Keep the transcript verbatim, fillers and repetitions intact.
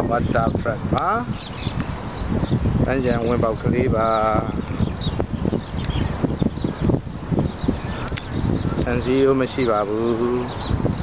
waterfront ပါတန်းကြံဝင်ပေါက်ကလေးပါဆန်စည်းရိုးမရှိပါဘူး